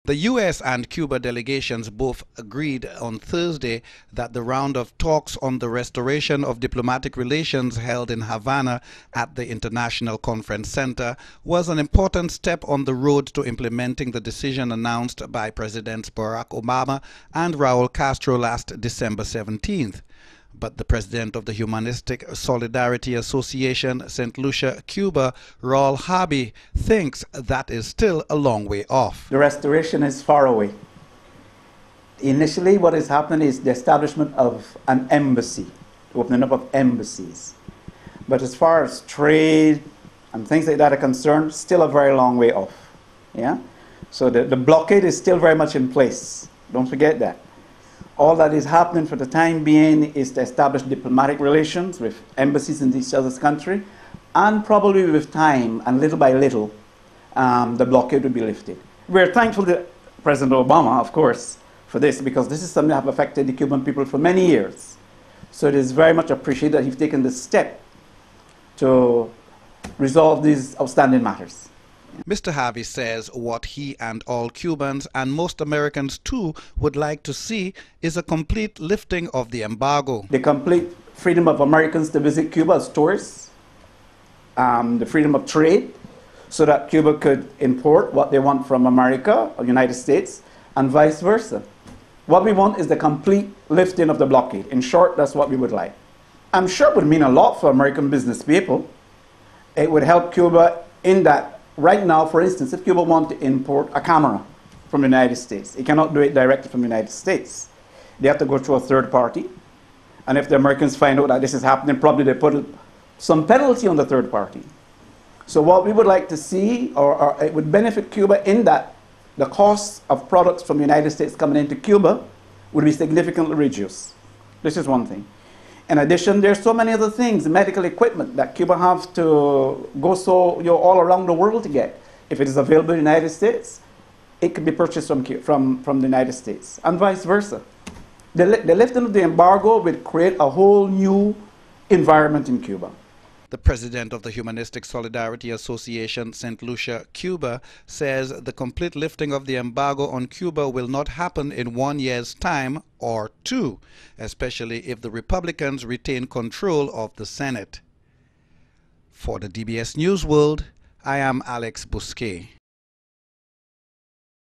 The U.S. and Cuba delegations both agreed on Thursday that the round of talks on the restoration of diplomatic relations held in Havana at the International Conference Center was an important step on the road to implementing the decision announced by Presidents Barack Obama and Raul Castro last December 17th. But the president of the Humanistic Solidarity Association, St. Lucia, Cuba, Raul Harvey, thinks that is still a long way off. The restoration is far away. Initially, what is happening is the establishment of an embassy, the opening up of embassies. But as far as trade and things like that are concerned, still a very long way off. Yeah? So the blockade is still very much in place. Don't forget that. All that is happening for the time being is to establish diplomatic relations with embassies in each other's country, and probably with time and little by little, the blockade will be lifted. We're thankful to President Obama, of course, for this, because this is something that has affected the Cuban people for many years. So it is very much appreciated that he's taken this step to resolve these outstanding matters. Mr. Harvey says what he and all Cubans, and most Americans too, would like to see is a complete lifting of the embargo. The complete freedom of Americans to visit Cuba as tourists, the freedom of trade, so that Cuba could import what they want from America or United States, and vice versa. What we want is the complete lifting of the blockade. In short, that's what we would like. I'm sure it would mean a lot for American business people. It would help Cuba in that. Right now, for instance, if Cuba wants to import a camera from the United States, it cannot do it directly from the United States. They have to go through a third party. And if the Americans find out that this is happening, probably they put some penalty on the third party. So what we would like to see, or it would benefit Cuba in that the cost of products from the United States coming into Cuba would be significantly reduced. This is one thing. In addition, there's so many other things, medical equipment that Cuba have to go all around the world to get. If it is available in the United States, it can be purchased from the United States, and vice versa. The lifting of the embargo would create a whole new environment in Cuba. The president of the Humanistic Solidarity Association, St. Lucia, Cuba, says the complete lifting of the embargo on Cuba will not happen in 1 year's time or two, especially if the Republicans retain control of the Senate. For the DBS News World, I am Alex Bousquet.